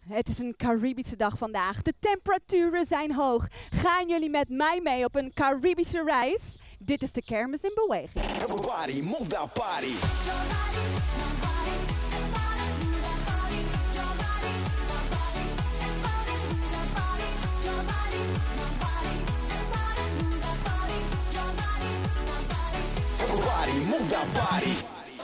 Het is een Caribische dag vandaag. De temperaturen zijn hoog. Gaan jullie met mij mee op een Caribische reis? Dit is de kermis in beweging. Everybody move that body. Everybody move that body.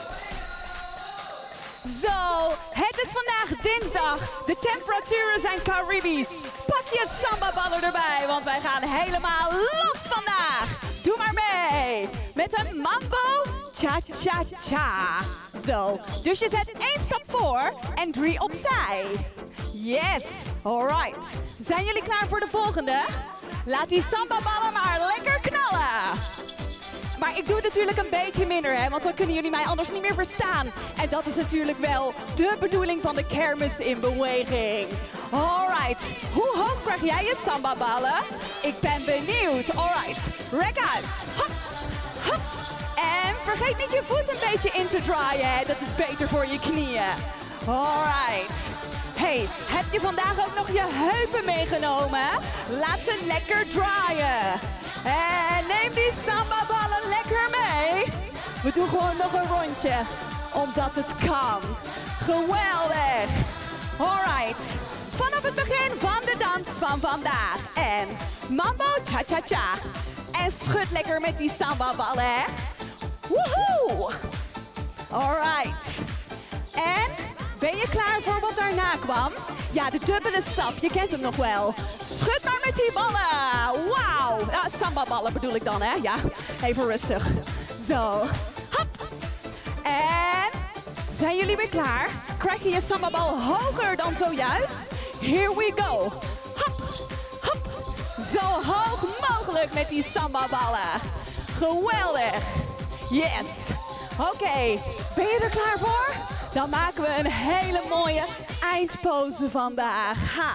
Zo, het is vandaag dinsdag. De temperaturen zijn Caribisch. Pak je sambaballen erbij, want wij gaan helemaal los vandaag. Doe maar mee. Met een mambo cha-cha-cha. Zo, dus je zet 1 stap voor en 3 opzij. Yes, alright. Zijn jullie klaar voor de volgende? Laat die sambaballen maar lekker knallen. Maar ik doe het natuurlijk een beetje minder, hè, want dan kunnen jullie mij anders niet meer verstaan. En dat is natuurlijk wel de bedoeling van de kermis in beweging. Alright, hoe hoog krijg jij je sambaballen? Ik ben benieuwd. Alright, rek uit. Hop, hop. En vergeet niet je voet een beetje in te draaien, hè. Dat is beter voor je knieën. Alright. Hey, heb je vandaag ook nog je heupen meegenomen? Laat ze lekker draaien. En neem die sambaballen lekker mee. We doen gewoon nog een rondje, omdat het kan. Geweldig. Alright. Vanaf het begin van de dans van vandaag. En mambo cha-cha-cha. En schud lekker met die sambaballen, hè. Woehoe. Alright. En ben je klaar voor wat daarna kwam? Ja, de dubbele stap. Je kent hem nog wel. Schud maar met die ballen. Wauw. Ja, sambaballen bedoel ik dan, hè? Ja, even rustig. Zo. Hop. En zijn jullie weer klaar? Krijg je je sambabal hoger dan zojuist? Here we go. Hop. Hop. Zo hoog mogelijk met die sambaballen. Geweldig. Yes. Oké, ben je er klaar voor? Dan maken we een hele mooie eindpose vandaag. Ha.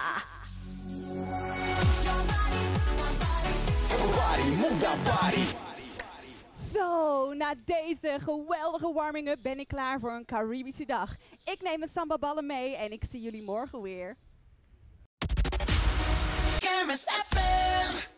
Everybody move that body. Zo, na deze geweldige warming-up ben ik klaar voor een Caribische dag. Ik neem mijn sambaballen mee en ik zie jullie morgen weer. Kermis FM.